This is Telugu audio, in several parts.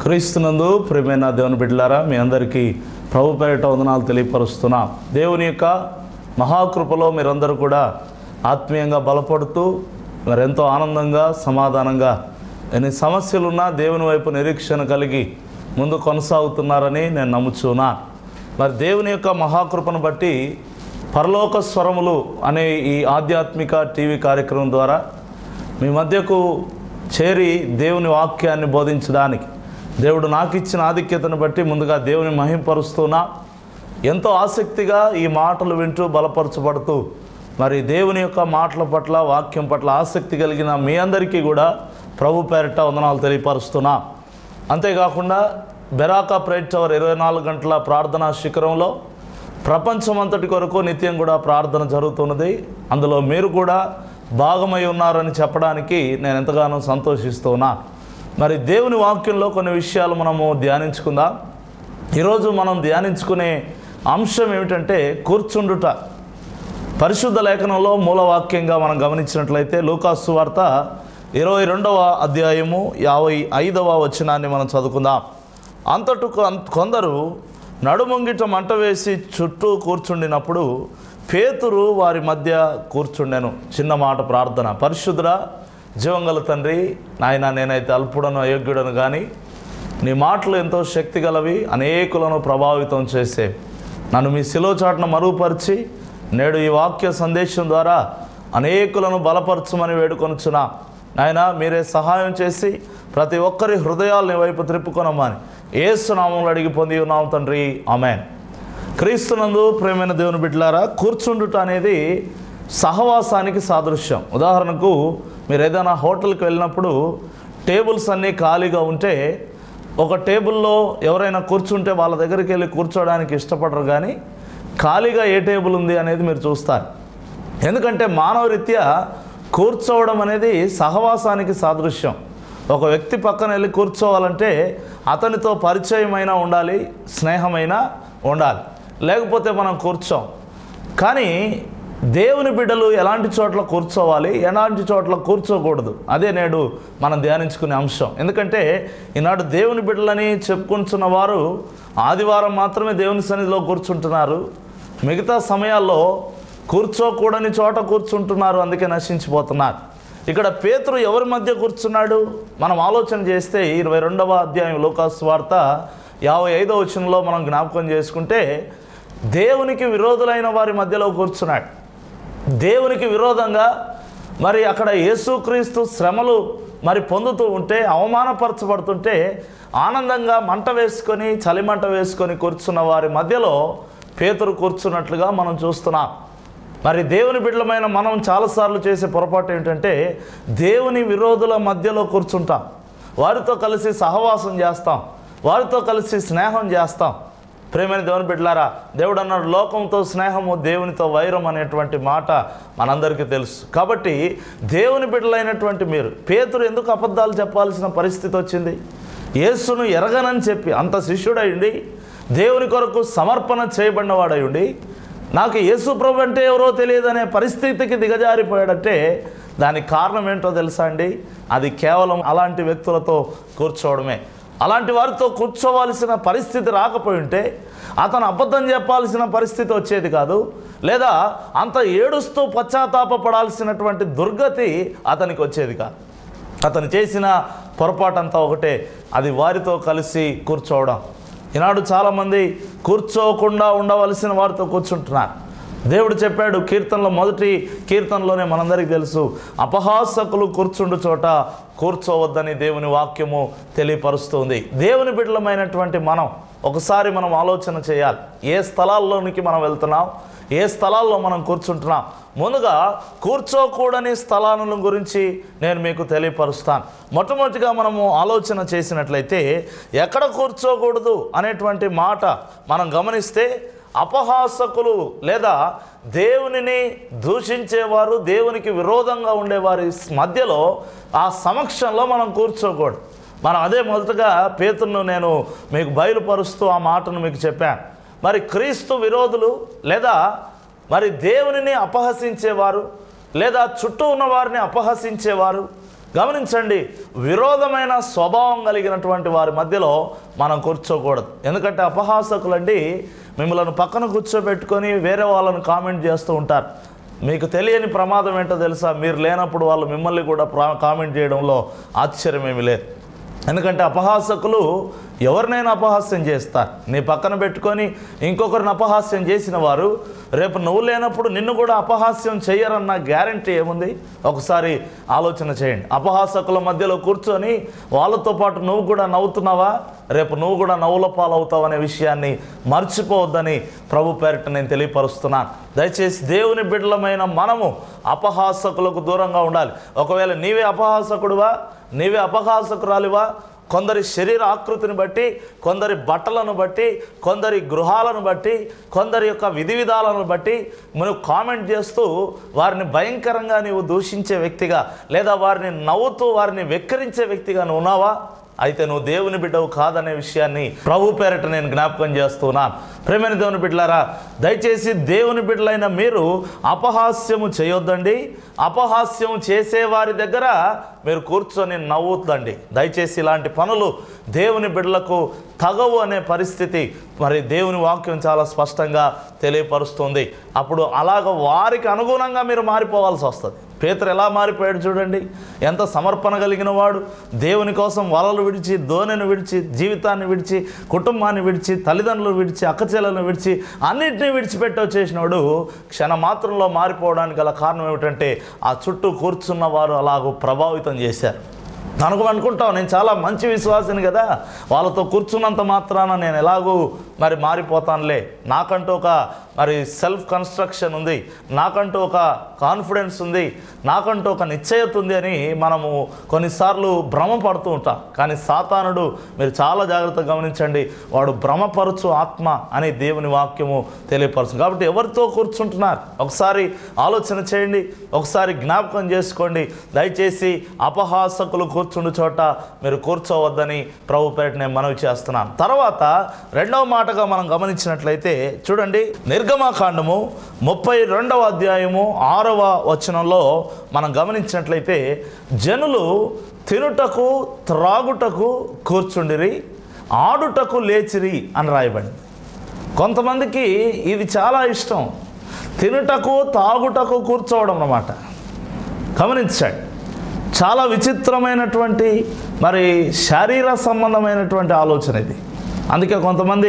క్రీస్తునందు ప్రియమైన దేవుని బిడ్డలారా, మీ అందరికీ ప్రభు పేరిట వందనాలు తెలియపరుస్తున్నాం. దేవుని యొక్క మహాకృపలో మీరందరూ కూడా ఆత్మీయంగా బలపడుతూ మరెంతో ఆనందంగా సమాధానంగా ఎన్ని సమస్యలున్నా దేవుని వైపు నిరీక్షణ కలిగి ముందు కొనసాగుతున్నారని నేను నమ్ముచున్నా. మరి దేవుని యొక్క మహాకృపను బట్టి పరలోక స్వరములు అనే ఈ ఆధ్యాత్మిక టీవీ కార్యక్రమం ద్వారా మీ మధ్యకు చేరి దేవుని వాక్యాన్ని బోధించడానికి దేవుడు నాకు ఇచ్చిన ఆధిక్యతను బట్టి ముందుగా దేవుని మహింపరుస్తున్నా. ఎంతో ఆసక్తిగా ఈ మాటలు వింటూ బలపరచబడుతూ మరి దేవుని యొక్క మాటల పట్ల వాక్యం పట్ల ఆసక్తి కలిగిన మీ అందరికీ కూడా ప్రభు పేరిట వందనాలు తెలియపరుస్తున్నా. అంతేకాకుండా బెరాకా ప్రైట్ టవర్ 24 గంటల ప్రార్థనా శిఖరంలో ప్రపంచమంతటి కొరకు నిత్యం కూడా ప్రార్థన జరుగుతున్నది. అందులో మీరు కూడా భాగమై ఉన్నారని చెప్పడానికి నేను ఎంతగానో సంతోషిస్తున్నా. మరి దేవుని వాక్యంలో కొన్ని విషయాలు మనము ధ్యానించుకుందాం. ఈరోజు మనం ధ్యానించుకునే అంశం ఏమిటంటే కూర్చుండుట. పరిశుద్ధ లేఖనంలో మూలవాక్యంగా మనం గమనించినట్లయితే లూకాసు సువార్త 22వ అధ్యాయము 55వ వచనాన్ని మనం చదువుకుందాం. అంతటా కొందరు నడుమొంగిట మంట వేసి చుట్టూ కూర్చుండినప్పుడు పేతురు వారి మధ్య కూర్చుండెను. చిన్న మాట ప్రార్థన. పరిశుద్ధుడా, జీవంగల తండ్రి, నాయన, నేనైతే అల్పుడను అయోగ్యుడను, కానీ నీ మాటలు ఎంతో శక్తి గలవి, అనేకులను ప్రభావితం చేసే. నన్ను మీ శిలువ చాటున మరుగుపరిచి నేడు ఈ వాక్య సందేశం ద్వారా అనేకులను బలపరచమని వేడుకొనుచున్నా. నాయన, మీరే సహాయం చేసి ప్రతి ఒక్కరి హృదయాలని వైపు త్రిప్పుకొనమని యేసు నామములో అడిగి పొంది ఉన్నాం తండ్రి, ఆమేన్. క్రీస్తునందు ప్రియమైన దేవుని బిడ్డలారా, కూర్చుండుట అనేది సహవాసానికి సాదృశ్యం. ఉదాహరణకు మీరు ఏదైనా హోటల్కి వెళ్ళినప్పుడు టేబుల్స్ అన్నీ ఖాళీగా ఉంటే ఒక టేబుల్లో ఎవరైనా కూర్చుంటే వాళ్ళ దగ్గరికి వెళ్ళి కూర్చోవడానికి ఇష్టపడరు, కానీ ఖాళీగా ఏ టేబుల్ ఉంది అనేది మీరు చూస్తారు. ఎందుకంటే మానవరీత్యా కూర్చోవడం అనేది సహవాసానికి సాదృశ్యం. ఒక వ్యక్తి పక్కన వెళ్ళి కూర్చోవాలంటే అతనితో పరిచయమైనా ఉండాలి, స్నేహమైనా ఉండాలి, లేకపోతే మనం కూర్చోం. కానీ దేవుని బిడ్డలు ఎలాంటి చోట్ల కూర్చోవాలి, ఎలాంటి చోట్ల కూర్చోకూడదు, అదే నేడు మనం ధ్యానించుకునే అంశం. ఎందుకంటే ఈనాడు దేవుని బిడ్డలని చెప్పుకుంటున్న వారు ఆదివారం మాత్రమే దేవుని సన్నిధిలో కూర్చుంటున్నారు, మిగతా సమయాల్లో కూర్చోకూడని చోట కూర్చుంటున్నారు, అందుకే నశించిపోతున్నారు. ఇక్కడ పేతురు ఎవరి మధ్య కూర్చున్నాడు? మనం ఆలోచన చేస్తే 22వ అధ్యాయం లూకాసు వార్త 55వ వచనంలో మనం జ్ఞాపకం చేసుకుంటే దేవునికి విరోధులైన వారి మధ్యలో కూర్చున్నాడు. దేవునికి విరోధంగా మరి అక్కడ యేసుక్రీస్తు శ్రమలు మరి పొందుతూ ఉంటే, అవమానపరచబడుతుంటే ఆనందంగా మంట వేసుకొని చలిమంట వేసుకొని కూర్చున్న వారి మధ్యలో పేతురు కూర్చున్నట్లుగా మనం చూస్తున్నాం. మరి దేవుని బిడ్డలమైన మనం చాలాసార్లు చేసే పొరపాటు ఏంటంటే దేవుని విరోధుల మధ్యలో కూర్చుంటాం, వారితో కలిసి సహవాసం చేస్తాం, వారితో కలిసి స్నేహం చేస్తాం. ప్రేమైన దేవుని బిడ్డలారా, దేవుడు అన్నాడు లోకంతో స్నేహము దేవునితో వైరం అనేటువంటి మాట మనందరికీ తెలుసు. కాబట్టి దేవుని బిడ్డలైనటువంటి మీరు పేతురు ఎందుకు అబద్ధాలు చెప్పాల్సిన పరిస్థితి వచ్చింది? యేసును ఎరగనని చెప్పి అంత శిష్యుడయుండి, దేవుని కొరకు సమర్పణ చేయబడినవాడయుండి, నాకు యేసు ప్రభు అంటే ఎవరో తెలియదనే పరిస్థితికి దిగజారిపోయాడంటే దానికి కారణం ఏంటో తెలుసా అండి? అది కేవలం అలాంటి వ్యక్తులతో కూర్చోవడమే. అలాంటి వారితో కూర్చోవలసిన పరిస్థితి రాకపోయి ఉంటే అతను అబద్ధం చెప్పాల్సిన పరిస్థితి వచ్చేది కాదు, లేదా అంత ఏడుస్తూ పశ్చాత్తాపపడాల్సినటువంటి దుర్గతి అతనికి వచ్చేది కాదు. అతను చేసిన పొరపాటంతా ఒకటే, అది వారితో కలిసి కూర్చోవడం. ఈనాడు చాలామంది కూర్చోకుండా ఉండవలసిన వారితో కూర్చుంటున్నారు. దేవుడు చెప్పాడు కీర్తనలో, మొదటి కీర్తనలోనే మనందరికీ తెలుసు, అపహాసకులు కూర్చుండు చోట కూర్చోవద్దని దేవుని వాక్యము తెలియపరుస్తుంది. దేవుని బిడ్డలమైనటువంటి ఒకసారి మనం ఆలోచన చేయాలి. ఏ స్థలాల్లోనికి మనం వెళ్తున్నాం, ఏ స్థలాల్లో మనం కూర్చుంటున్నాం. ముందుగా కూర్చోకూడని స్థలాల గురించి నేను మీకు తెలియపరుస్తాను. మొట్టమొదటిగా మనము ఆలోచన చేసినట్లయితే ఎక్కడ కూర్చోకూడదు అనేటువంటి మాట మనం గమనిస్తే అపహాసకులు లేదా దేవునిని దూషించేవారు, దేవునికి విరోధంగా ఉండేవారి మధ్యలో ఆ సమక్షంలో మనం కూర్చోకూడదు. మనం అదే మొదటగా పేతురును నేను మీకు బయలుపరుస్తూ ఆ మాటను మీకు చెప్పాను. మరి క్రీస్తు విరోధులు లేదా మరి దేవునిని అపహసించేవారు, లేదా చుట్టూ ఉన్న వారిని అపహసించేవారు, గమనించండి, విరోధమైన స్వభావం కలిగినటువంటి వారి మధ్యలో మనం కూర్చోకూడదు. ఎందుకంటే అపహాసకులండి మిమ్మల్ని పక్కన కూర్చోబెట్టుకొని వేరే వాళ్ళని కామెంట్ చేస్తూ ఉంటారు. మీకు తెలియని ప్రమాదం ఏంటో తెలుసా? మీరు లేనప్పుడు వాళ్ళు మిమ్మల్ని కూడా కామెంట్ చేయడంలో ఆశ్చర్యమేమి లేదు. ఎందుకంటే అపహాసకులు ఎవరినైనా అపహాస్యం చేస్తారు. నీ పక్కన పెట్టుకొని ఇంకొకరిని అపహాస్యం చేసిన వారు రేపు నువ్వు లేనప్పుడు నిన్ను కూడా అపహాస్యం చేయరన్న గ్యారంటీ ఏముంది? ఒకసారి ఆలోచన చేయండి. అపహాసకుల మధ్యలో కూర్చొని వాళ్ళతో పాటు నువ్వు కూడా నవ్వుతున్నావా? రేపు నువ్వు కూడా నవ్వుల పాలవుతావు అనే విషయాన్ని మర్చిపోవద్దని ప్రభు పేరిట నేను తెలియపరుస్తున్నాను. దయచేసి దేవుని బిడ్డలమైన మనము అపహాసకులకు దూరంగా ఉండాలి. ఒకవేళ నీవే అపహాసకుడువా, నీవే అపహాసకురాలివా, కొందరి శరీర ఆకృతిని బట్టి, కొందరి బట్టలను బట్టి, కొందరి గృహాలను బట్టి, కొందరి యొక్క విధి విధాలను బట్టి నువ్వు కామెంట్ చేస్తూ వారిని భయంకరంగా నీవు దూషించే వ్యక్తిగా, లేదా వారిని నవ్వుతూ వారిని వెక్కిరించే వ్యక్తిగా నువ్వు ఉన్నావా? అయితే నువ్వు దేవుని బిడ్డవు కాదనే విషయాన్ని ప్రభు పేరిట నేను జ్ఞాపకం చేస్తున్నాను. ప్రేమైన దేవుని బిడ్డలారా, దయచేసి దేవుని బిడ్డలైన మీరు అపహాస్యము చేయొద్దండి. అపహాస్యం చేసేవారి దగ్గర మీరు కూర్చొని నవ్వుతుందండి. దయచేసి ఇలాంటి పనులు దేవుని బిడ్డలకు తగవు అనే పరిస్థితి మరి దేవుని వాక్యం చాలా స్పష్టంగా తెలియపరుస్తుంది. అప్పుడు అలాగ వారికి అనుగుణంగా మీరు మారిపోవాల్సి వస్తుంది. పేతురు ఎలా మారిపోయాడు చూడండి. ఎంత సమర్పణ కలిగిన వాడు. దేవుని కోసం వలలు విడిచి, దోణిని విడిచి, జీవితాన్ని విడిచి, కుటుంబాన్ని విడిచి, తల్లిదండ్రులు విడిచి, అక్కచెల్లెలను విడిచి, అన్నింటినీ విడిచిపెట్టి వచ్చేసినాడు. క్షణమాత్రంలో మారిపోవడానికి గల కారణం ఏమిటంటే ఆ చుట్టూ కూర్చున్న వారు అలాగూ ప్రభావితం చేశారు. అనుకుంటావు నేను చాలా మంచి విశ్వాసిని కదా, వాళ్ళతో కూర్చున్నంత మాత్రాన నేను ఎలాగూ మరి మారిపోతానులే, నాకంటూ ఒక మరి సెల్ఫ్ కన్స్ట్రక్షన్ ఉంది, నాకంటూ ఒక కాన్ఫిడెన్స్ ఉంది, నాకంటూ ఒక నిశ్చయత ఉంది అని మనము కొన్నిసార్లు భ్రమపడుతూ ఉంటాం. కానీ సాతానుడు, మీరు చాలా జాగ్రత్తగా గమనించండి, వాడు భ్రమపరచు ఆత్మ అని దేవుని వాక్యము తెలియపరుస్తుంది. కాబట్టి ఎవరితో కూర్చుంటున్నారు ఒకసారి ఆలోచన చేయండి, ఒకసారి జ్ఞాపకం చేసుకోండి. దయచేసి అపహాసకులు కూర్చుండు చోట మీరు కూర్చోవద్దని ప్రభు పేరిట నేను మనవి చేస్తున్నాను. తర్వాత రెండవ మాటగా మనం గమనించినట్లయితే చూడండి, నిర్గమకాండము 32వ అధ్యాయము 6వ వచనంలో మనం గమనించినట్లయితే, జనులు తినుటకు త్రాగుటకు కూర్చుండిరి, ఆడుటకు లేచిరి అని రాయబడింది. కొంతమందికి ఇది చాలా ఇష్టం, తినుటకు తాగుటకు కూర్చోవడం అన్నమాట. గమనించండి, చాలా విచిత్రమైనటువంటి మరి శారీర సంబంధమైనటువంటి ఆలోచన ఇది. అందుకే కొంతమంది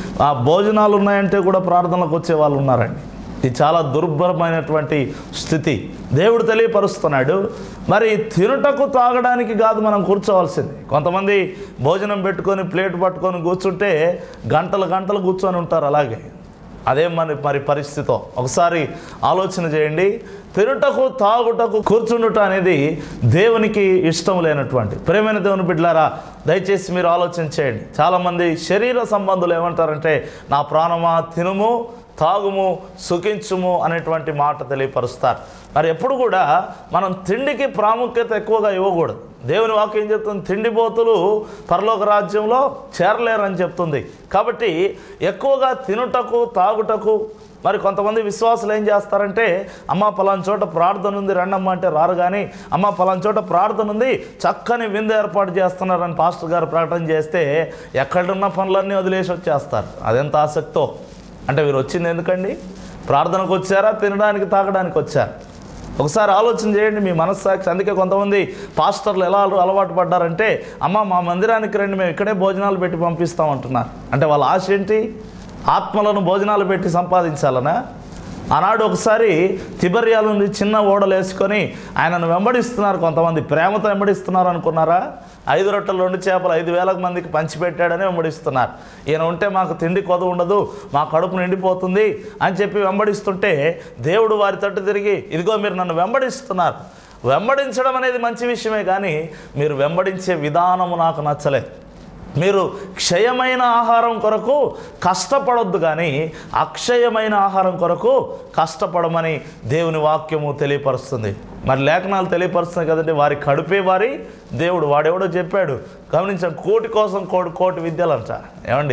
భోజనాలు ఉన్నాయంటే కూడా ప్రార్థనలకు వచ్చే వాళ్ళు ఉన్నారండి. ఇది చాలా దుర్భరమైనటువంటి స్థితి. దేవుడు తెలియపరుస్తున్నాడు, మరి తినుటకు తాగడానికి కాదు మనం కూర్చోవాల్సింది. కొంతమంది భోజనం పెట్టుకొని ప్లేట్ పట్టుకొని కూర్చుంటే గంటలు గంటలు కూర్చొని ఉంటారు. అలాగే అదే మరి పరిస్థితితో ఒకసారి ఆలోచన చేయండి. తినుటకు తాగుటకు కూర్చుండుట అనేది దేవునికి ఇష్టం లేనటువంటి. ప్రేమైన దేవుని బిడ్డలారా, దయచేసి మీరు ఆలోచన చేయండి. చాలామంది శరీర సంబంధులు ఏమంటారంటే, నా ప్రాణమా తినుము, తాగుము, సుఖించుము అనేటువంటి మాట తెలియపరుస్తారు. మరి ఎప్పుడు కూడా మనం తిండికి ప్రాముఖ్యత ఎక్కువగా ఇవ్వకూడదు. దేవుని వాక్యం ఏం చెప్తుంది? తిండిపోతులు పరలోక రాజ్యంలో చేరలేరని చెప్తుంది. కాబట్టి ఎక్కువగా తినుటకు తాగుటకు, మరి కొంతమంది విశ్వాసులు ఏం చేస్తారంటే, అమ్మ పలానా చోట ప్రార్థన ఉంది రండమ్మ అంటే రారు, కానీ అమ్మ పలానా చోట ప్రార్థన ఉంది చక్కని విందు ఏర్పాటు చేస్తున్నారని పాస్టర్ గారు ప్రకటన చేస్తే ఎక్కడున్న పనులన్నీ వదిలేసి వచ్చేస్తారు. అదెంత ఆసక్తో అంటే, వీరు వచ్చింది ఎందుకండి? ప్రార్థనకు వచ్చారా, తినడానికి తాగడానికి వచ్చారు? ఒకసారి ఆలోచన చేయండి మీ మనస్సాక్షి. అందుకే కొంతమంది పాస్టర్లు ఎలా అలవాటు పడ్డారంటే, అమ్మ మా మందిరానికి రండి, మేము ఇక్కడే భోజనాలు పెట్టి పంపిస్తామంటున్నారు. అంటే వాళ్ళ ఆశ ఏంటి? ఆత్మలను భోజనాలు పెట్టి సంపాదించాలనా? ఆనాడు ఒకసారి తిబెర్యాల నుండి చిన్న ఓడలు వేసుకొని ఆయనను వెంబడిస్తున్నారు. కొంతమంది ప్రేమతో వెంబడిస్తున్నారు అనుకున్నారా? 5 రొట్టెలు 2 చేపలు 5,000 మందికి పంచిపెట్టాడని వెంబడిస్తున్నారు. ఈయన ఉంటే మాకు తిండి కొదవ ఉండదు, మా కడుపు నిండిపోతుంది అని చెప్పి వెంబడిస్తుంటే దేవుడు వారి తట్టు తిరిగి, ఇదిగో మీరు నన్ను వెంబడిస్తున్నారు. వెంబడించడం అనేది మంచి విషయమే, కానీ మీరు వెంబడించే విధానము నాకు నచ్చలేదు. మీరు క్షయమైన ఆహారం కొరకు కష్టపడొద్దు, కానీ అక్షయమైన ఆహారం కొరకు కష్టపడమని దేవుని వాక్యము తెలియపరుస్తుంది. మరి లేఖనాలు తెలియపరుస్తున్నాయి కదండి, వారి కడుపే వారి దేవుడు. వాడెవడో చెప్పాడు, గమనించండి, కోటి కోసం కోటి విద్యలు అంట. ఏమండి,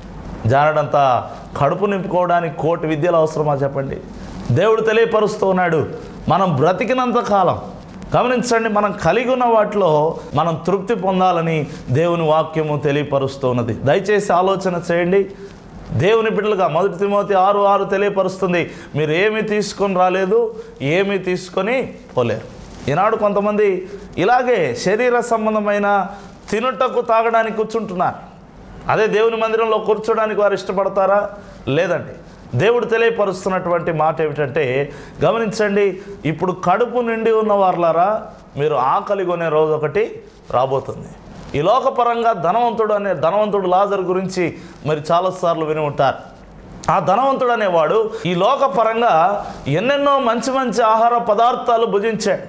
జానడంత కడుపు నింపుకోవడానికి 1,000,000 విద్యలు అవసరమా చెప్పండి? దేవుడు తెలియపరుస్తూ ఉన్నాడు, మనం బ్రతికినంత కాలం గమనించండి, మనం కలిగి ఉన్న వాటిలో మనం తృప్తి పొందాలని దేవుని వాక్యము తెలియపరుస్తున్నది. దయచేసి ఆలోచన చేయండి. దేవుని బిడ్డలుగా 1 తిమోతి 6:6 తెలియపరుస్తుంది, మీరు ఏమీ తీసుకొని రాలేదు, ఏమీ తీసుకొని పోలేరు. ఈనాడు కొంతమంది ఇలాగే శరీర సంబంధమైన తినుటకు తాగడానికి కూర్చుంటున్నారు. అదే దేవుని మందిరంలో కూర్చోడానికి వారు ఇష్టపడతారా? లేదండి. దేవుడు తెలియపరుస్తున్నటువంటి మాట ఏమిటంటే, గమనించండి, ఇప్పుడు కడుపు నిండి ఉన్న వారులారా, మీరు ఆకలి కొనే రోజు ఒకటి రాబోతుంది. ఈ లోకపరంగా ధనవంతుడు లాజరు గురించి మరి చాలాసార్లు విని ఉంటారు. ఆ ధనవంతుడు అనేవాడు ఈ లోకపరంగా ఎన్నెన్నో మంచి మంచి ఆహార పదార్థాలు భుజించాడు.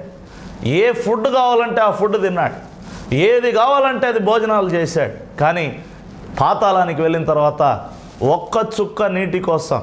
ఏ ఫుడ్ కావాలంటే ఆ ఫుడ్ తిన్నాడు, ఏది కావాలంటే అది భోజనాలు చేశాడు. కానీ పాతాళానికి వెళ్ళిన తర్వాత ఒక్క చుక్క నీటి కోసం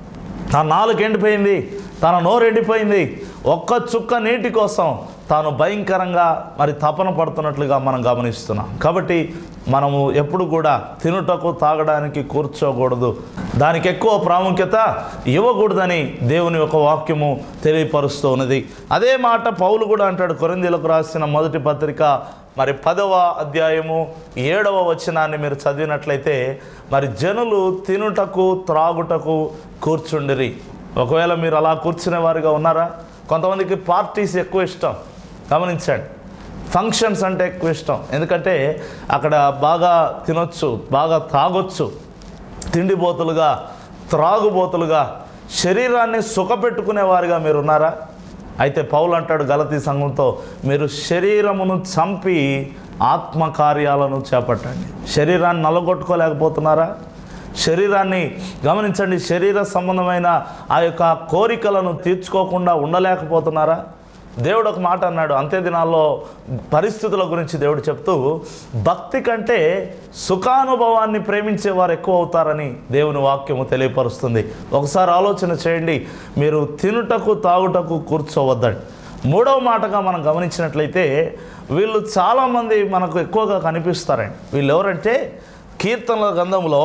తన నాలుక ఎండిపోయింది, తన నోరు ఎండిపోయింది. ఒక్క చుక్క నీటి కోసం తాను భయంకరంగా మరి తపన పడుతున్నట్లుగా మనం గమనిస్తున్నాం. కాబట్టి మనము ఎప్పుడు కూడా తినుటకు తాగడానికి కూర్చోకూడదు, దానికి ఎక్కువ ప్రాముఖ్యత ఇవ్వకూడదని దేవుని యొక్క వాక్యము తెలియపరుస్తూ ఉన్నది. అదే మాట పౌలు కూడా అంటాడు. కొరింథీయులకు రాసిన మొదటి పత్రిక మరి 10వ అధ్యాయము 7వ వచనాన్ని మీరు చదివినట్లయితే, మరి జనులు తినుటకు త్రాగుటకు కూర్చుండిరి. ఒకవేళ మీరు అలా కూర్చునే వారిగా ఉన్నారా? కొంతమందికి పార్టీస్ ఎక్కువ ఇష్టం. గమనించండి, ఫంక్షన్స్ అంటే ఎక్కువ ఇష్టం. ఎందుకంటే అక్కడ బాగా తినొచ్చు, బాగా తాగొచ్చు. తిండిబోతులుగా, త్రాగుబోతులుగా, శరీరాన్ని సుఖపెట్టుకునే వారిగా మీరు ఉన్నారా? అయితే పౌలు అంటాడు గలతీ సంఘంతో, మీరు శరీరమును చంపి ఆత్మకార్యాలను చేపట్టండి. శరీరాన్ని నల్లగొట్టుకోలేకపోతున్నారా? శరీరాన్ని గమనించండి, శరీర సంబంధమైన ఆ యొక్క కోరికలను తీర్చుకోకుండా ఉండలేకపోతున్నారా? దేవుడు ఒక మాట అన్నాడు అంత్య దినాల్లో పరిస్థితుల గురించి దేవుడు చెప్తూ, భక్తి కంటే సుఖానుభవాన్ని ప్రేమించేవారు ఎక్కువ అవుతారని దేవుని వాక్యము తెలియపరుస్తుంది. ఒకసారి ఆలోచన చేయండి, మీరు తినుటకు తాగుటకు కూర్చోవద్దండి. 3వ మాటగా మనం గమనించినట్లయితే, వీళ్ళు చాలామంది మనకు ఎక్కువగా కనిపిస్తారండి. వీళ్ళు ఎవరంటే, కీర్తనల గ్రంథంలో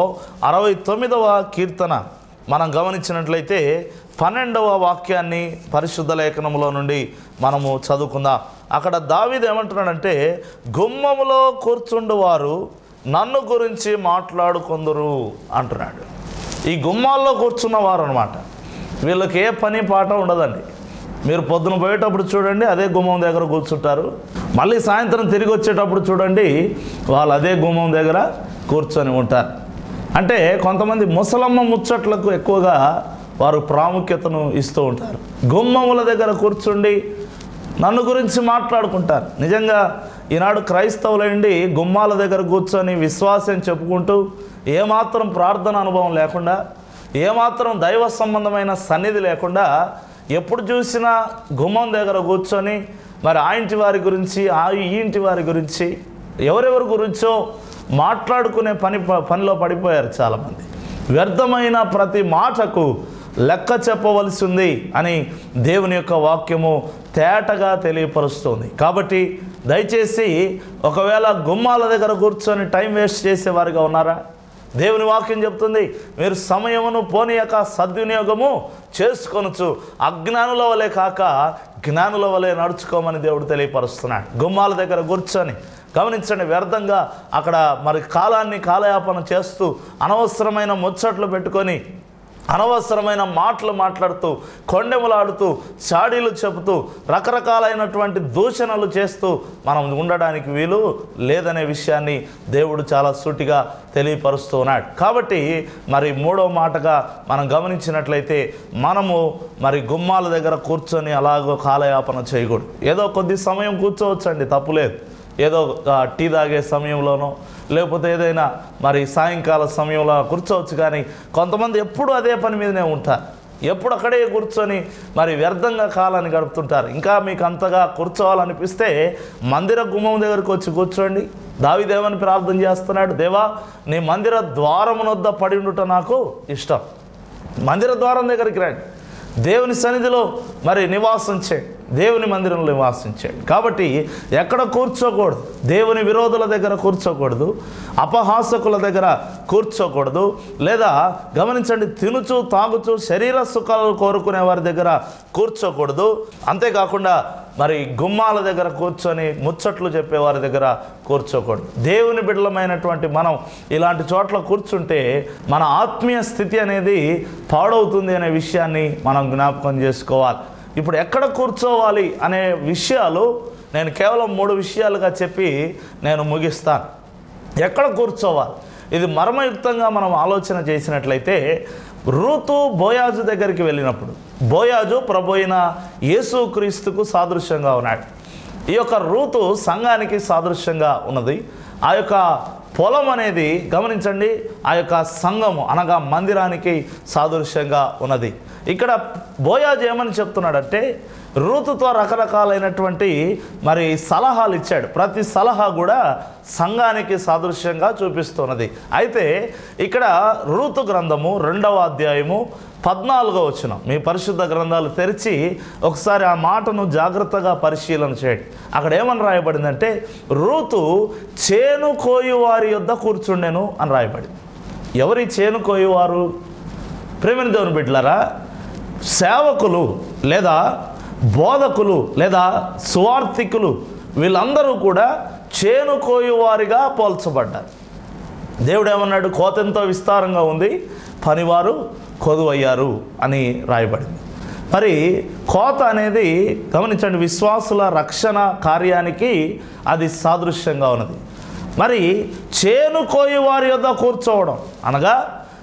69వ కీర్తన మనం గమనించినట్లయితే 12వ వాక్యాన్ని పరిశుద్ధ లేఖనంలో నుండి మనము చదువుకుందాం. అక్కడ దావీదు ఏమంటున్నాడంటే, గుమ్మములో కూర్చుండు వారు నన్ను గురించి మాట్లాడుకుందురు అంటున్నాడు. ఈ గుమ్మాల్లో కూర్చున్న వారు అనమాట. వీళ్ళకి ఏ పని పాట ఉండదండి. మీరు పొద్దున పోయేటప్పుడు చూడండి, అదే గుమ్మం దగ్గర కూర్చుంటారు. మళ్ళీ సాయంత్రం తిరిగి వచ్చేటప్పుడు చూడండి, వాళ్ళు అదే గుమ్మం దగ్గర కూర్చొని ఉంటారు. అంటే కొంతమంది ముసలమ్మ ముచ్చట్లకు ఎక్కువగా వారు ప్రాముఖ్యతను ఇస్తూ ఉంటారు. గుమ్మముల దగ్గర కూర్చుండి నన్ను గురించి మాట్లాడుకుంటారు. నిజంగా ఈనాడు క్రైస్తవులండి గుమ్మాల దగ్గర కూర్చొని విశ్వాసం చెప్పుకుంటూ, ఏమాత్రం ప్రార్థన అనుభవం లేకుండా, ఏమాత్రం దైవ సంబంధమైన సన్నిధి లేకుండా, ఎప్పుడు చూసినా గుమ్మం దగ్గర కూర్చొని మరి ఆ ఇంటి వారి గురించి, ఈ ఇంటి వారి గురించి, ఎవరెవరి గురించో మాట్లాడుకునే పనిలో పడిపోయారు చాలామంది. వ్యర్థమైన ప్రతి మాటకు లెక్క చెప్పవలసి ఉంది అని దేవుని యొక్క వాక్యము తేటగా తెలియపరుస్తుంది. కాబట్టి దయచేసి ఒకవేళ గుమ్మాల దగ్గర కూర్చొని టైం వేస్ట్ చేసేవారుగా ఉన్నారా? దేవుని వాక్యం చెప్తుంది, మీరు సమయమును పోనీయక సద్వినియోగము చేసుకొనొచ్చు, అజ్ఞానుల వలె కాక జ్ఞానుల వలె నడుచుకోమని దేవుడు తెలియపరుస్తున్నాడు. గుమ్మాల దగ్గర కూర్చొని గమనించండి, వ్యర్థంగా అక్కడ మరి కాలయాపన చేస్తూ, అనవసరమైన ముచ్చట్లు పెట్టుకొని, అనవసరమైన మాటలు మాట్లాడుతూ, కొండెములాడుతూ, చాడీలు చెబుతూ, రకరకాలైనటువంటి దూషణలు చేస్తూ మనం ఉండడానికి వీలు లేదనే విషయాన్ని దేవుడు చాలా సూటిగా తెలియపరుస్తూ ఉన్నాడు. కాబట్టి మరి 3వ మాటగా మనం గమనించినట్లయితే, మనము మరి గుమ్మాల దగ్గర కూర్చొని అలాగో కాలయాపన చేయకూడదు. ఏదో కొద్ది సమయం కూర్చోవచ్చండి, తప్పులేదు. ఏదో టీ తాగే సమయంలోనో లేకపోతే ఏదైనా మరి సాయంకాల సమయంలో కూర్చోవచ్చు. కానీ కొంతమంది ఎప్పుడు అదే పని మీదనే ఉంటారు, ఎప్పుడు అక్కడే కూర్చొని మరి వ్యర్థంగా కాలాన్ని గడుపుతుంటారు. ఇంకా మీకు అంతగా కూర్చోవాలనిపిస్తే మందిర గుమ్మం దగ్గరికి వచ్చి కూర్చోండి. దావీదేవని ప్రార్థన చేస్తున్నాడు, దేవా నీ మందిర ద్వారమునొద్ద పడి ఉండుట నాకు ఇష్టం. మందిర ద్వారం దగ్గరికి రండి, దేవుని సన్నిధిలో మరి నివాసం చేయండి. దేవుని మందిరంలో నివాసించాడు. కాబట్టి ఎక్కడ కూర్చోకూడదు, దేవుని విరోధుల దగ్గర కూర్చోకూడదు, అపహాసకుల దగ్గర కూర్చోకూడదు, లేదా గమనించండి తినుచు తాగుచు శరీర సుఖాలు కోరుకునే వారి దగ్గర కూర్చోకూడదు. అంతేకాకుండా మరి గుమ్మాల దగ్గర కూర్చొని ముచ్చట్లు చెప్పేవారి దగ్గర కూర్చోకూడదు. దేవుని బిడ్డలమైనటువంటి మనం ఇలాంటి చోట్ల కూర్చుంటే మన ఆత్మీయ స్థితి అనేది పాడవుతుంది అనే విషయాన్ని మనం జ్ఞాపకం చేసుకోవాలి. ఇప్పుడు ఎక్కడ కూర్చోవాలి అనే విషయాలు నేను కేవలం 3 విషయాలుగా చెప్పి నేను ముగిస్తాను. ఎక్కడ కూర్చోవాలి, ఇది మర్మయుక్తంగా మనం ఆలోచన చేసినట్లయితే, రూతు బోయాజు దగ్గరికి వెళ్ళినప్పుడు, బోయాజు ప్రభు అయిన యేసుక్రీస్తుకు సాదృశ్యంగా ఉన్నాడు. ఈ యొక్క రూతు సంఘానికి సాదృశ్యంగా ఉన్నది. ఆ యొక్క పొలం అనేది గమనించండి, ఆ యొక్క సంఘము అనగా మందిరానికి సాదృశ్యంగా ఉన్నది. ఇక్కడ బోయాజు ఏమని చెప్తున్నాడంటే, రూతుతో రకరకాలైనటువంటి మరి సలహాలు ఇచ్చాడు. ప్రతి సలహా కూడా సంఘానికి సాదృశ్యంగా చూపిస్తున్నది. అయితే ఇక్కడ రూతు గ్రంథము 2వ అధ్యాయము 14వ వచనం, మీ పరిశుద్ధ గ్రంథాలు తెరిచి ఒకసారి ఆ మాటను జాగ్రత్తగా పరిశీలన చేయండి. అక్కడ ఏమని రాయబడిందంటే, రూతు చేను కోయువారి యొద్ద కూర్చుండెను అని రాయబడింది. ఎవరి చేను కోయువారు? ప్రేమ దేవుని బిడ్డలారా, సేవకులు లేదా బోధకులు లేదా సువార్థికులు వీళ్ళందరూ కూడా చేను కోయువారిగా పోల్చబడ్డారు. దేవుడు ఏమన్నాడు? కోత ఎంతో విస్తారంగా ఉంది, పనివారు కొదువయ్యారు అని రాయబడింది. మరి కోత అనేది గమనించండి, విశ్వాసుల రక్షణ కార్యానికి అది సాదృశ్యంగా ఉన్నది. మరి చేను కోయువారి యొద్ద కూర్చోవడం అనగా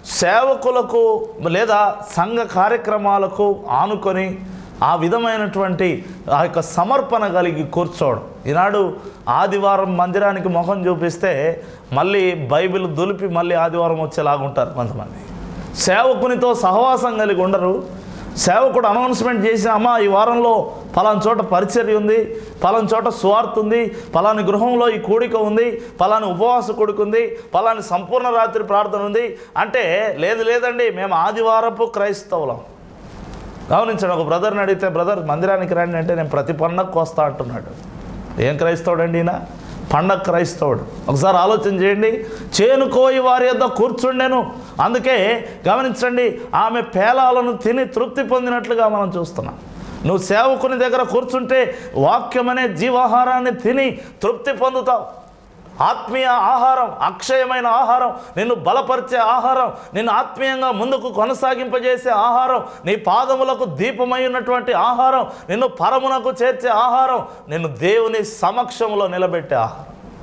సేవకులకు లేదా సంఘ కార్యక్రమాలకు ఆనుకొని ఆ విధమైనటువంటి ఆ యొక్క సమర్పణ కలిగి కూర్చోవడం. ఈనాడు ఆదివారం మందిరానికి మొహం చూపిస్తే మళ్ళీ బైబిల్ దులిపి మళ్ళీ ఆదివారం వచ్చేలాగుంటారు కొంతమంది. సేవకునితో సహవాసం కలిగి ఉండరు. సేవకుడు అనౌన్స్మెంట్ చేసిన, అమ్మ ఈ వారంలో పలాని చోట పరిచర్య ఉంది, పలాని చోట సువార్త ఉంది, పలాని గృహంలో ఈ కూడిక ఉంది, పలాని ఉపవాస కూడిక ఉంది, పలాని సంపూర్ణ రాత్రి ప్రార్థన ఉంది అంటే, లేదండి మేము ఆదివారపు క్రైస్తవులం. గమనించండి, ఒక బ్రదర్ని అడిగితే, బ్రదర్ మందిరానికి రండి అంటే, నేను ప్రతి పండగకు వస్తా అంటున్నాడు. ఏం క్రైస్తవుడు అండి ఈయన? పండగ క్రైస్తవుడు. ఒకసారి ఆలోచన చేయండి. చేను కోయి వారి యొద్ద కూర్చుండెను. అందుకే గమనించండి, ఆమె పేలాలను తిని తృప్తి పొందినట్లుగా మనం చూస్తున్నాం. నువ్వు సేవకుని దగ్గర కూర్చుంటే వాక్యం అనే జీవాహారాన్ని తిని తృప్తి పొందుతావు. ఆత్మీయ ఆహారం, అక్షయమైన ఆహారం, నిన్ను బలపరిచే ఆహారం, నిన్ను ఆత్మీయంగా ముందుకు కొనసాగింపజేసే ఆహారం, నీ పాదములకు దీపమై ఉన్నటువంటి ఆహారం, నిన్ను పరమునకు చేర్చే ఆహారం, నిన్ను దేవుని సమక్షంలో నిలబెట్టే ఆహారం.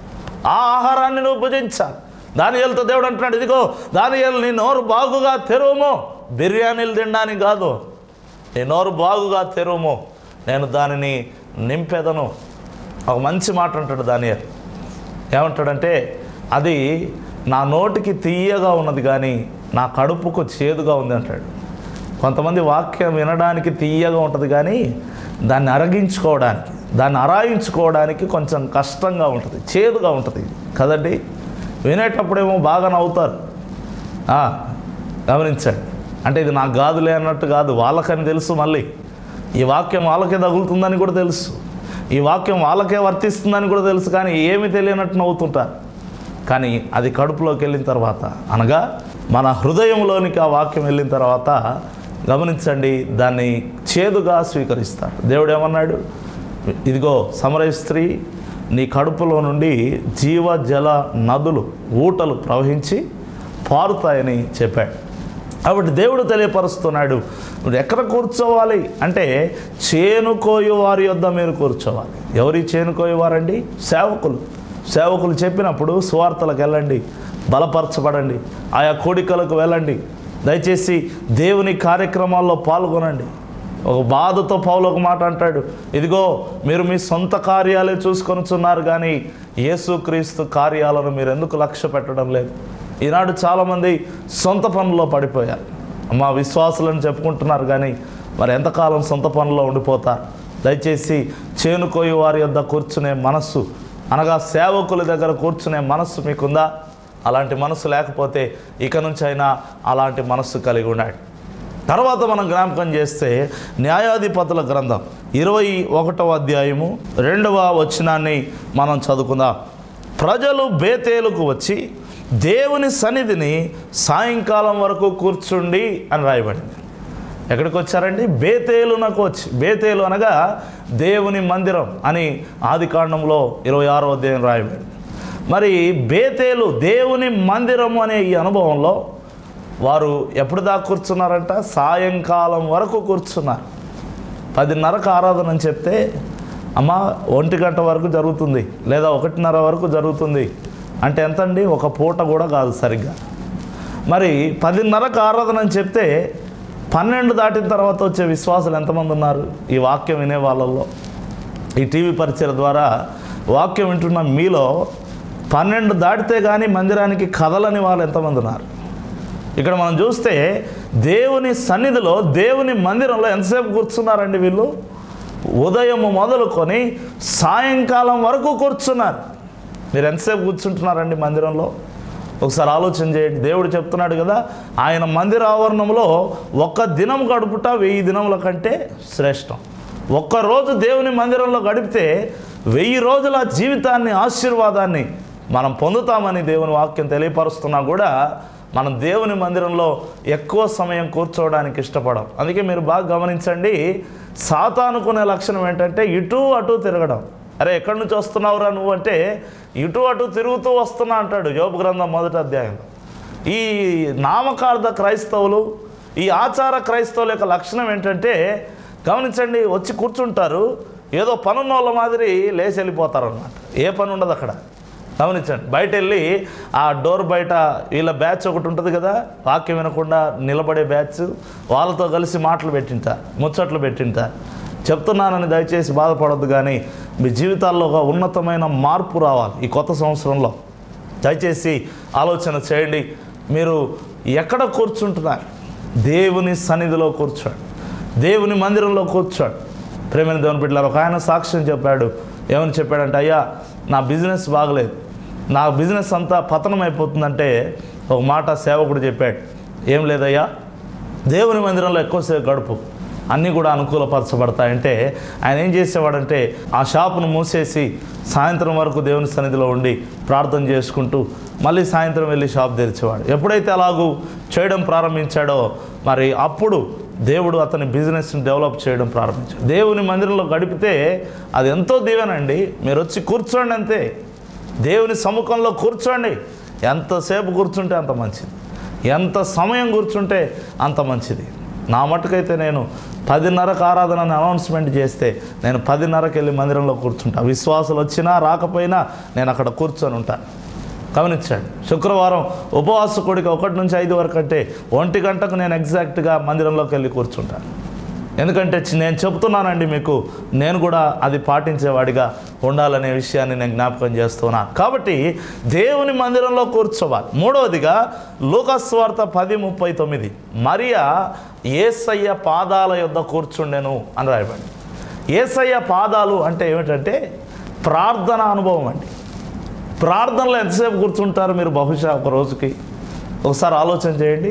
ఆ ఆహారాన్ని నువ్వు భుజించాలి. దానియేలుతో దేవుడు అంటున్నాడు, ఇదిగో దానియేలు నీ నోరు బాగుగా తెరువుము, బిర్యానీలు తినడానికి కాదు, నీ నోరు బాగుగా తెరువుము, నేను దానిని నింపెదను. ఒక మంచి మాట అంటాడు దానియేలు. ఏమంటాడంటే, అది నా నోటికి తీయగా ఉన్నది కానీ నా కడుపుకు చేదుగా ఉంది అంటాడు. కొంతమంది వాక్యం వినడానికి తీయగా ఉంటుంది కానీ దాన్ని అరగించుకోవడానికి, దాన్ని అరాయించుకోవడానికి కొంచెం కష్టంగా ఉంటుంది, చేదుగా ఉంటుంది కదండి. వినేటప్పుడేమో బాగా నవ్వుతారు. గమనించండి, అంటే ఇది నాకు కాదులే అన్నట్టు కాదు, వాళ్ళకని తెలుసు. మళ్ళీ ఈ వాక్యం వాళ్ళకే తగులుతుందని కూడా తెలుసు, ఈ వాక్యం వాళ్ళకే వర్తిస్తుందని కూడా తెలుసు, కానీ ఏమి తెలియనట్టు నవ్వుతుంటారు. కానీ అది కడుపులోకి వెళ్ళిన తర్వాత, అనగా మన హృదయంలోనికి ఆ వాక్యం వెళ్ళిన తర్వాత గమనించండి, దాన్ని చేదుగా స్వీకరిస్తారు. దేవుడు ఏమన్నాడు? ఇదిగో సమరయ స్త్రీ నీ కడుపులో నుండి జీవజల నదులు, ఊటలు ప్రవహించి పారుతాయని చెప్పాడు. కాబట్టి దేవుడు తెలియపరుస్తున్నాడు, నువ్వు ఎక్కడ కూర్చోవాలి అంటే చేను కోయు వారి యొద్ద మీరు కూర్చోవాలి. ఎవరి చేను కోయువారండి? సేవకులు. సేవకులు చెప్పినప్పుడు సువార్తలకు వెళ్ళండి, బలపరచబడండి, ఆయా కూడికలకు వెళ్ళండి, దయచేసి దేవుని కార్యక్రమాల్లో పాల్గొనండి. ఒక బాధతో పౌలు ఒక మాట అంటాడు, ఇదిగో మీరు మీ సొంత కార్యాలే చూసుకొనుచున్నారు కానీ యేసుక్రీస్తు కార్యాలను మీరు ఎందుకు లక్ష్య పెట్టడం లేదు? ఈనాడు చాలామంది సొంత పనుల్లో పడిపోయారు. మా విశ్వాసులను చెప్పుకుంటున్నారు కానీ మరి ఎంతకాలం సొంత పనుల్లో ఉండిపోతారు? దయచేసి చేను కోయి వారి యొద్ద కూర్చునే మనస్సు, అనగా సేవకుల దగ్గర కూర్చునే మనస్సు మీకుందా? అలాంటి మనస్సు లేకపోతే ఇక నుంచి అయినా అలాంటి మనస్సు కలిగి ఉన్నాడు. తర్వాత మనం జ్ఞాపకం చేస్తే న్యాయాధిపతుల గ్రంథం 21వ అధ్యాయము 2వ వచనాన్ని మనం చదువుకుందాం. ప్రజలు బేతేలుకు వచ్చి దేవుని సన్నిధిని సాయంకాలం వరకు కూర్చుండి అని రాయబడింది. ఎక్కడికి వచ్చారండి? బేతేలునకు వచ్చి. బేతేలు అనగా దేవుని మందిరం అని ఆదికాండంలో 26వ అధ్యాయం రాయబడింది. మరి బేతేలు దేవుని మందిరము అనే ఈ అనుభవంలో వారు ఎప్పుడు దాకా కూర్చున్నారంట? సాయంకాలం వరకు కూర్చున్నారు. 10:30కు ఆరాధన అని చెప్తే అమ్మ 1 గంట వరకు జరుగుతుంది లేదా 1:30 వరకు జరుగుతుంది అంటే ఎంతండి? ఒక పూట కూడా కాదు సరిగ్గా. మరి 10:30కు ఆరాధన అని చెప్తే 12 దాటిన తర్వాత వచ్చే విశ్వాసులు ఎంతమంది ఉన్నారు? ఈ వాక్యం వినే వాళ్ళల్లో, ఈ టీవీ పరిచయం ద్వారా వాక్యం వింటున్న మీలో 12 దాటితే కానీ మందిరానికి కదలని వాళ్ళు ఎంతమంది ఉన్నారు? ఇక్కడ మనం చూస్తే దేవుని సన్నిధిలో, దేవుని మందిరంలో ఎంతసేపు కూర్చున్నారండి వీళ్ళు? ఉదయం మొదలుకొని సాయంకాలం వరకు కూర్చున్నారు. మీరు ఎంతసేపు కూర్చుంటున్నారండి మందిరంలో? ఒకసారి ఆలోచన చేయండి. దేవుడు చెప్తున్నాడు కదా, ఆయన మందిర ఆవరణంలో 1 దినం గడుపుట 1000 దినముల కంటే శ్రేష్టం. ఒక్కరోజు దేవుని మందిరంలో గడిపితే 1000 రోజుల జీవితాన్ని, ఆశీర్వాదాన్ని మనం పొందుతామని దేవుని వాక్యం తెలియపరుస్తున్నా కూడా మనం దేవుని మందిరంలో ఎక్కువ సమయం కూర్చోవడానికి ఇష్టపడం. అందుకే మీరు బాగా గమనించండి, సాతానుకునే లక్షణం ఏంటంటే ఇటు అటు తిరగడం. అరే ఎక్కడి నుంచి వస్తున్నావురా నువ్వు అంటే ఇటు అటు తిరుగుతూ వస్తున్నా అంటాడు యోబు గ్రంథం 1వ అధ్యాయంలో. ఈ నామకార్థ క్రైస్తవులు, ఈ ఆచార క్రైస్తవుల యొక్క లక్షణం ఏంటంటే గమనించండి, వచ్చి కూర్చుంటారు, ఏదో పనున్నోళ్ళ మాదిరి లేచి వెళ్ళిపోతారు అన్నమాట. ఏ పని ఉండదు అక్కడ. గమనించండి, బయట వెళ్ళి ఆ డోర్ బయట వీళ్ళ బ్యాచ్ ఒకటి ఉంటుంది కదా, వాక్యం వినకుండా నిలబడే బ్యాచ్, వాళ్ళతో కలిసి మాటలు పెట్టింటారు, ముచ్చట్లు పెట్టింటారు. చెప్తున్నానని దయచేసి బాధపడద్దు, కానీ మీ జీవితాల్లో ఒక ఉన్నతమైన మార్పు రావాలి ఈ కొత్త సంవత్సరంలో. దయచేసి ఆలోచన చేయండి, మీరు ఎక్కడ కూర్చుంటున్నారు? దేవుని సన్నిధిలో కూర్చోండి, దేవుని మందిరంలో కూర్చోండి. ప్రేమైన దేవుని బిడ్డలారా, ఒక ఆయన సాక్ష్యం చెప్పాడు. ఏమని చెప్పాడంటే, అయ్యా నా బిజినెస్ బాగలేదు, నా బిజినెస్ అంతా పతనం అయిపోతుందంటే ఒక మాట సేవకుడు చెప్పాడు, ఏం లేదయ్యా దేవుని మందిరంలో ఎక్కువసేపు గడుపు, అన్నీ కూడా అనుకూలపరచబడతాయంటే ఆయన ఏం చేసేవాడంటే ఆ షాపును మూసేసి సాయంత్రం వరకు దేవుని సన్నిధిలో ఉండి ప్రార్థన చేసుకుంటూ మళ్ళీ సాయంత్రం వెళ్ళి షాప్ తెరిచేవాడు. ఎప్పుడైతే అలాగూ చేయడం ప్రారంభించాడో మరి అప్పుడు దేవుడు అతని బిజినెస్ని డెవలప్ చేయడం ప్రారంభించాడు. దేవుని మందిరంలో గడిపితే అది ఎంతో దీవెనండి. మీరు వచ్చి కూర్చోండి అంతే, దేవుని సముఖంలో కూర్చోండి. ఎంతసేపు కూర్చుంటే అంత మంచిది, ఎంత సమయం కూర్చుంటే అంత మంచిది. నా మటుకైతే నేను 10:30కు ఆరాధనని అనౌన్స్మెంట్ చేస్తే నేను 10:30కి వెళ్ళి మందిరంలో కూర్చుంటా. విశ్వాసాలు వచ్చినా రాకపోయినా నేను అక్కడ కూర్చొని ఉంటాను. గమనించండి, శుక్రవారం ఉపవాస కూడిక 1 నుంచి 5 వరకు అంటే 1 గంటకు నేను ఎగ్జాక్ట్గా మందిరంలోకి వెళ్ళి కూర్చుంటాను. ఎందుకంటే నేను చెప్తున్నానండి మీకు, నేను కూడా అది పాటించేవాడిగా ఉండాలనే విషయాన్ని నేను జ్ఞాపకం చేస్తున్నాను. కాబట్టి దేవుని మందిరంలో కూర్చోవాలి. మూడవదిగా లూకాసు సువార్త 10:39 మరియా యేసయ్య పాదాల యొద్ద కూర్చుండెను అని రాయబడింది. యేసయ్య పాదాలు అంటే ఏమిటంటే ప్రార్థన అనుభవం అండి. ప్రార్థనలో ఎంతసేపు కూర్చుంటారు మీరు? బహుశా ఒక రోజుకి ఒకసారి ఆలోచన చేయండి.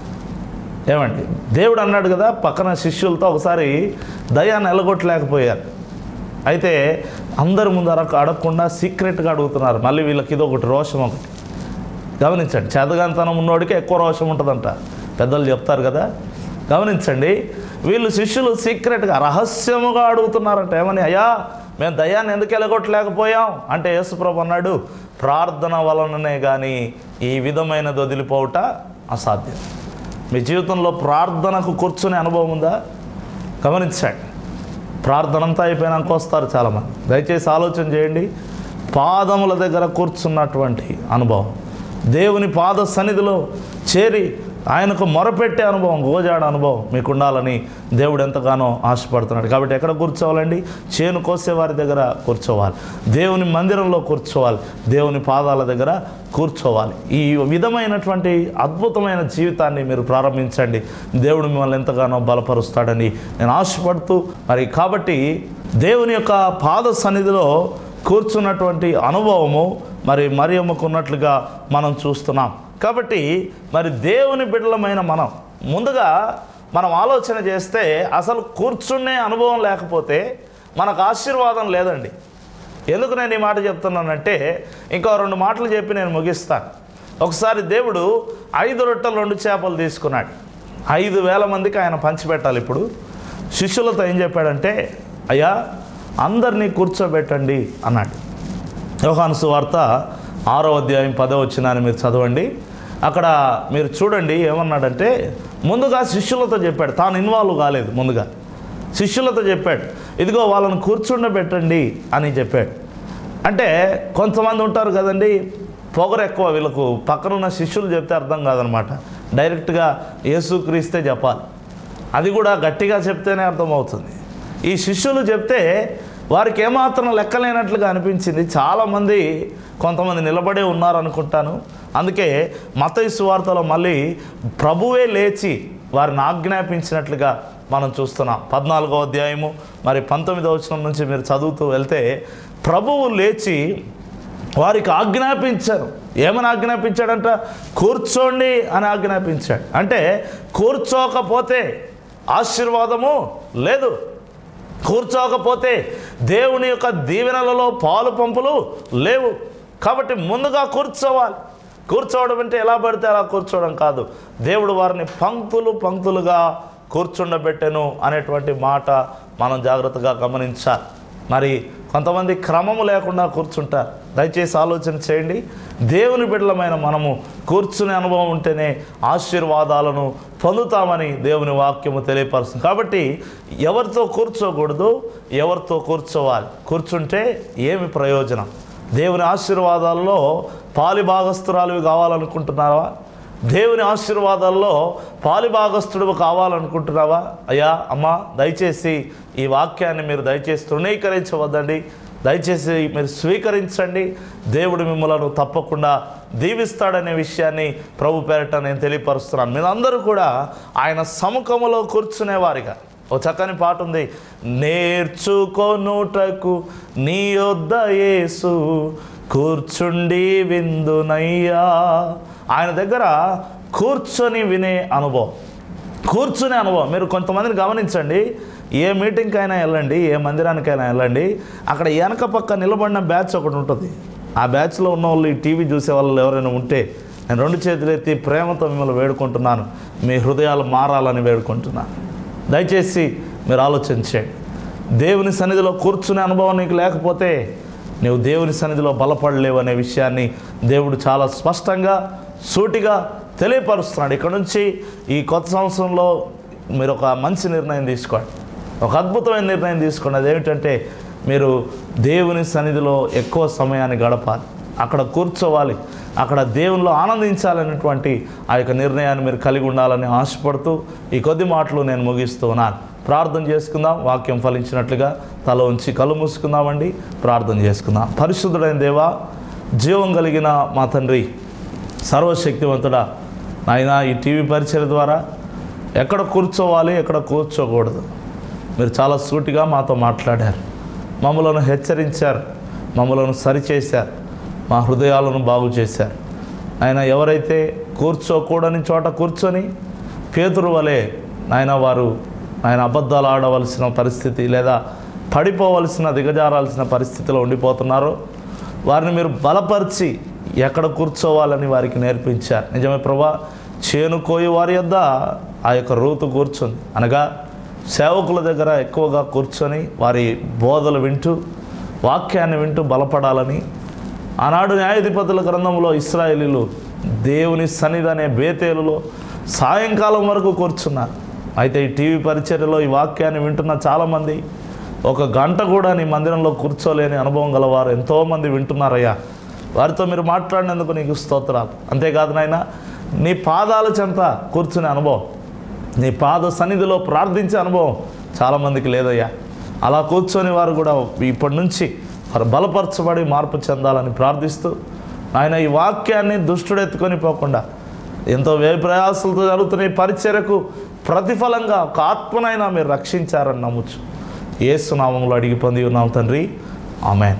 ఏమండి, దేవుడు అన్నాడు కదా పక్కన శిష్యులతో, ఒకసారి దయ్యాన్ని ఎలగొట్టలేకపోయారు. అయితే అందరి ముందు అడగకుండా సీక్రెట్గా అడుగుతున్నారు. మళ్ళీ వీళ్ళకి ఇది ఒకటి రోషం ఒకటి. గమనించండి, చేతగానితనం ఉన్నోడికి ఎక్కువ రోషం ఉంటుందంట, పెద్దలు చెప్తారు కదా. గమనించండి, వీళ్ళు శిష్యులు సీక్రెట్గా రహస్యముగా అడుగుతున్నారంట. ఏమని? అయ్యా మేము దయ్యాన్ని ఎందుకు ఎలగొట్టలేకపోయాం అంటే యేసుప్రభు అన్నాడు, ప్రార్థన వలననే కానీ ఈ విధమైనది వదిలిపోవట అసాధ్యం. మీ జీవితంలో ప్రార్థనకు కూర్చునే అనుభవం ఉందా? గమనించండి, ప్రార్థన అంతా అయిపోయినాక వస్తారు చాలామంది. దయచేసి ఆలోచన చేయండి, పాదముల దగ్గర కూర్చున్నటువంటి అనుభవం, దేవుని పాద సన్నిధిలో చేరి ఆయనకు మొరపెట్టే అనుభవం, గోజాడ అనుభవం మీకు ఉండాలని దేవుడు ఎంతగానో ఆశపడుతున్నాడు. కాబట్టి ఎక్కడ కూర్చోవాలండి? చేను కోసే వారి దగ్గర కూర్చోవాలి, దేవుని మందిరంలో కూర్చోవాలి, దేవుని పాదాల దగ్గర కూర్చోవాలి. ఈ విధమైనటువంటి అద్భుతమైన జీవితాన్ని మీరు ప్రారంభించండి. దేవుడు మిమ్మల్ని ఎంతగానో బలపరుస్తాడని నేను ఆశపడుతూ మరి కాబట్టి దేవుని యొక్క పాద సన్నిధిలో కూర్చున్నటువంటి అనుభవము మరి మరియమ్మకు ఉన్నట్లుగా మనం చూస్తున్నాం. కాబట్టి మరి దేవుని బిడ్డలమైన మనం ముందుగా మనం ఆలోచన చేస్తే అసలు కూర్చునే అనుభవం లేకపోతే మనకు ఆశీర్వాదం లేదండి. ఎందుకు నేను ఈ మాట చెప్తున్నానంటే, ఇంకో 2 మాటలు చెప్పి నేను ముగిస్తాను. ఒకసారి దేవుడు 5 రొట్టెలు 2 చేపలు తీసుకున్నాడు. 5,000 మందికి ఆయన పంచిపెట్టాలి. ఇప్పుడు శిష్యులతో ఏం చెప్పాడంటే, అయ్యా అందరినీ కూర్చోబెట్టండి అన్నాడు. యోహాను సువార్త 6వ అధ్యాయం 10వ వచనాన్ని మీరు చదవండి. అక్కడ మీరు చూడండి ఏమన్నాడంటే, ముందుగా శిష్యులతో చెప్పాడు, తాను ఇన్వాల్వ్ కాలేదు. ముందుగా శిష్యులతో చెప్పాడు, ఇదిగో వాళ్ళని కూర్చుండబెట్టండి అని చెప్పాడు. అంటే కొంతమంది ఉంటారు కదండి, పొగరు ఎక్కువ, వీళ్ళకు పక్కనున్న శిష్యులు చెప్తే అర్థం కాదనమాట. డైరెక్ట్గా యేసుక్రీస్తే చెప్పాలి, అది కూడా గట్టిగా చెప్తేనే అర్థమవుతుంది. ఈ శిష్యులు చెప్తే వారికి ఏమాత్రం లెక్కలేనట్లుగా అనిపించింది. చాలామంది కొంతమంది నిలబడే ఉన్నారనుకుంటాను. అందుకే మత్తయి సువార్తలో మళ్ళీ ప్రభువే లేచి వారిని ఆజ్ఞాపించినట్లుగా మనం చూస్తున్నాం. 14వ అధ్యాయము మరి 19వ వచనం నుంచి మీరు చదువుతూ వెళ్తే, ప్రభువు లేచి వారికి ఆజ్ఞాపించారు. ఏమని ఆజ్ఞాపించాడంట? కూర్చోండి అని ఆజ్ఞాపించాడు. అంటే కూర్చోకపోతే ఆశీర్వాదము లేదు, కూర్చోకపోతే దేవుని యొక్క దీవెనలలో పాలు పంపులు లేవు. కాబట్టి ముందుగా కూర్చోవాలి. కూర్చోవడం అంటే ఎలా పడితే అలా కూర్చోవడం కాదు. దేవుడు వారిని పంక్తులు పంక్తులుగా కూర్చుండబెట్టెను అనేటువంటి మాట మనం జాగ్రత్తగా గమనించాలి. మరి కొంతమంది క్రమము లేకుండా కూర్చుంటారు. దయచేసి ఆలోచన చేయండి. దేవుని బిడ్డలమైన మనము కూర్చునే అనుభవం ఉంటేనే ఆశీర్వాదాలను పొందుతామని దేవుని వాక్యము తెలియపరుస్తుంది. కాబట్టి ఎవరితో కూర్చోకూడదు, ఎవరితో కూర్చోవాలి. కూర్చుంటే ఏమి ప్రయోజనం? దేవుని ఆశీర్వాదాల్లో పాలిభాగస్తురాలు కావాలనుకుంటున్నావా? దేవుని ఆశీర్వాదాల్లో పాలిభాగస్తుడు కావాలనుకుంటున్నావా? అయ్యా అమ్మా, దయచేసి ఈ వాక్యాన్ని మీరు దయచేసి తృణీకరించవద్దండి. దయచేసి మీరు స్వీకరించండి. దేవుడు మిమ్మల్ని తప్పకుండా దీవిస్తాడనే విషయాన్ని ప్రభు పేరట నేను తెలియపరుస్తున్నాను. మీరందరూ కూడా ఆయన సముఖములో కూర్చునేవారిగా. ఓ చక్కని పాట ఉంది, నేర్చుకొనుటకు నీ యొద్ద యేసు కూర్చుండి విందునయ్యా. ఆయన దగ్గర కూర్చొని వినే అనుభవం, కూర్చునే అనుభవం. మీరు కొంతమందిని గమనించండి, ఏ మీటింగ్కి అయినా వెళ్ళండి, ఏ మందిరానికైనా వెళ్ళండి, అక్కడ వెనక పక్క నిలబడిన బ్యాచ్ ఒకటి ఉంటుంది. ఆ బ్యాచ్లో ఉన్న వాళ్ళు, ఈ టీవీ చూసే వాళ్ళు ఎవరైనా ఉంటే నేను 2 చేతులు ఎత్తి ప్రేమతో మిమ్మల్ని వేడుకుంటున్నాను, మీ హృదయాలు మారాలని వేడుకుంటున్నాను. దయచేసి మీరు ఆలోచించండి. దేవుని సన్నిధిలో కూర్చునే అనుభవం నీకు లేకపోతే నువ్వు దేవుని సన్నిధిలో బలపడలేవు అనే విషయాన్ని దేవుడు చాలా స్పష్టంగా సూటిగా తెలియపరుస్తున్నాడు. ఇక్కడ నుంచి ఈ కొత్త సంవత్సరంలో మీరు ఒక మంచి నిర్ణయం తీసుకోండి, ఒక అద్భుతమైన నిర్ణయం తీసుకోండి. అదేమిటంటే మీరు దేవుని సన్నిధిలో ఎక్కువ సమయాన్ని గడపాలి, అక్కడ కూర్చోవాలి, అక్కడ దేవునిలో ఆనందించాలనేటువంటి ఆ యొక్క నిర్ణయాన్ని మీరు కలిగి ఉండాలని ఆశపడుతూ ఈ కొద్ది మాటలు నేను ముగిస్తూ ఉన్నాను. ప్రార్థన చేసుకుందాం. వాక్యం ఫలించినట్లుగా తల ఉంచి కళ్ళు మూసుకుందామండి. ప్రార్థన చేసుకుందాం. పరిశుద్ధుడైన దేవా, జీవం కలిగిన మా తండ్రి, సర్వశక్తివంతుడా, నాయన ఈ టీవీ పరిచయం ద్వారా ఎక్కడ కూర్చోవాలి, ఎక్కడ కూర్చోకూడదు మీరు చాలా సూటిగా మాతో మాట్లాడారు. మమ్మలను హెచ్చరించారు, మమ్మలను సరిచేశారు, మా హృదయాలను బాగు చేశారు. ఆయన ఎవరైతే కూర్చోకూడని చోట కూర్చొని పేతురు వలె వారు అబద్ధాలు ఆడవలసిన పరిస్థితి లేదా పడిపోవలసిన దిగజారాల్సిన పరిస్థితిలో ఉండిపోతున్నారో వారిని మీరు బలపరిచి ఎక్కడ కూర్చోవాలని వారికి నేర్పించారు. నిజమే ప్రభా, చేను కోయి వారి యొద్ద ఆ యొక్క రూతు కూర్చుంది, అనగా సేవకుల దగ్గర ఎక్కువగా కూర్చొని వారి బోధలు వింటూ వాక్యాన్ని వింటూ బలపడాలని. ఆనాడు న్యాయాధిపతుల గ్రంథంలో ఇశ్రాయేలీలు దేవుని సన్నిధి అనే బేతేలులో సాయంకాలం వరకు కూర్చున్నారు. అయితే ఈ టీవీ పరిచర్యలో ఈ వాక్యాన్ని వింటున్న చాలామంది 1 గంట కూడా నీ మందిరంలో కూర్చోలేని అనుభవం గలవారు ఎంతోమంది వింటున్నారయ్యా. వారితో మీరు మాట్లాడినందుకు నీకు స్తోత్రాలు. అంతేకాదు నాయన, నీ పాదాల చెంత కూర్చునే అనుభవం, నీ పాద సన్నిధిలో ప్రార్థించే అనుభవం చాలామందికి లేదయ్యా. అలా కూర్చొని వారు కూడా ఇప్పటి నుంచి వారు బలపరచబడి మార్పు చెందాలని ప్రార్థిస్తూ, ఆయన ఈ వాక్యాన్ని దుష్టుడెత్తుకొని పోకుండా ఎంతో వ్యయ ప్రయాసాలతో జరుగుతున్న ఈ పరిచర్యకు ప్రతిఫలంగా ఒక ఆత్మనైనా మీరు రక్షించారని నమ్ముచు యేసు నామములో అడిగి పొంది ఉన్నాం తండ్రి, ఆమేన్.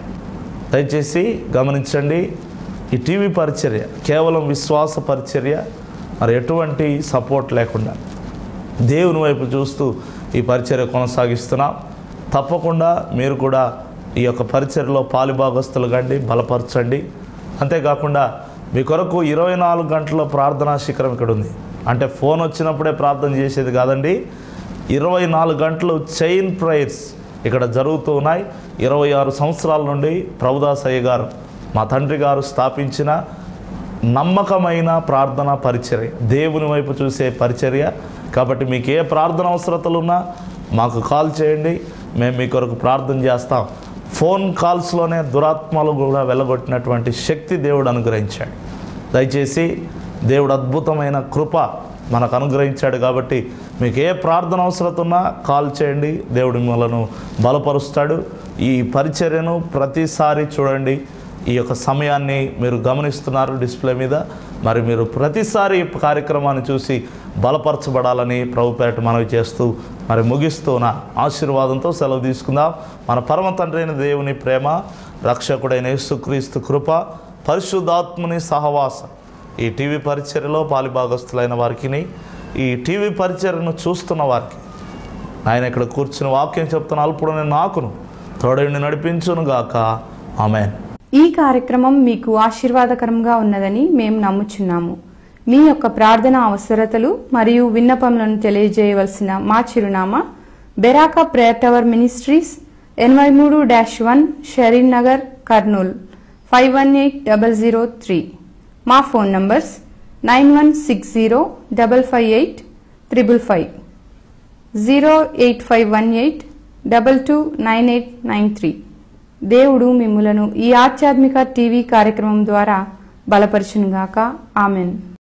దయచేసి గమనించండి, ఈ టీవీ పరిచర్య కేవలం విశ్వాస పరిచర్య, మరి ఎటువంటి సపోర్ట్ లేకుండా దేవుని వైపు చూస్తూ ఈ పరిచర్య కొనసాగిస్తున్నాం. తప్పకుండా మీరు కూడా ఈ యొక్క పరిచర్యలో పాలుభాగస్తులు కండి, బలపరచండి. అంతేకాకుండా మీ కొరకు 24 గంటల ప్రార్థనా శిఖరం ఇక్కడ ఉంది. అంటే ఫోన్ వచ్చినప్పుడే ప్రార్థన చేసేది కాదండి, 24 గంటలు చైన్ ప్రేయర్స్ ఇక్కడ జరుగుతూ ఉన్నాయి. 26 సంవత్సరాల నుండి ప్రభుదాసయ్య గారు, మా తండ్రి గారు స్థాపించిన నమ్మకమైన ప్రార్థనా పరిచర్య, దేవుని వైపు చూసే పరిచర్య. కాబట్టి మీకు ఏ ప్రార్థన అవసరతలున్నా మాకు కాల్ చేయండి, మేము మీ కొరకు ప్రార్థన చేస్తాం. ఫోన్ కాల్స్లోనే దురాత్మలు కూడా వెళ్ళగొట్టినటువంటి శక్తి దేవుడు అనుగ్రహించాడు. దయచేసి దేవుడు అద్భుతమైన కృప మనకు అనుగ్రహించాడు. కాబట్టి మీకు ఏ ప్రార్థన అవసరత ఉన్నా కాల్ చేయండి, దేవుడు మిమ్మల్ని బలపరుస్తాడు. ఈ పరిచర్యను ప్రతిసారి చూడండి. ఈ యొక్క సమయాన్ని మీరు గమనిస్తున్నారు డిస్ప్లే మీద. మరి మీరు ప్రతిసారి ఈ కార్యక్రమాన్ని చూసి బలపరచబడాలని ప్రభుపేట మనవి చేస్తూ మరి ముగిస్తున్న ఆశీర్వాదంతో సెలవు తీసుకుందాం. మన పరమ తండ్రి అయిన దేవుని ప్రేమ, రక్షకుడైన యేసుక్రీస్తు కృప, పరిశుద్ధాత్ముని సహవాసం ఈ టీవీ పరిచర్యలో పాలుభాగస్తులైన వారికి, ఈ టీవీ పరిచర్యను చూస్తున్న వారికి, ఆయన ఇక్కడ కూర్చుని వాక్యం చెప్తున్న అల్పుడని నాకును తోడైండి నడిపించును గాక. ఆమేన్. ఈ కార్యక్రమం మీకు ఆశీర్వాదకరంగా ఉన్నదని మేము నమ్ముచున్నాము. మీ యొక్క ప్రార్థన అవసరతలు మరియు విన్నపములను తెలియజేయవలసిన మా చిరునామా Beracah prayer tower ministries, 83-1 Shareen Nagar, Kurnool 518003. మా ఫోన్ నంబర్స్ 9160558555, 08518229893. దేవుడు మిమ్ములను ఈ ఆధ్యాత్మిక టీవీ కార్యక్రమం ద్వారా బలపరచునుగాక. ఆమెన్.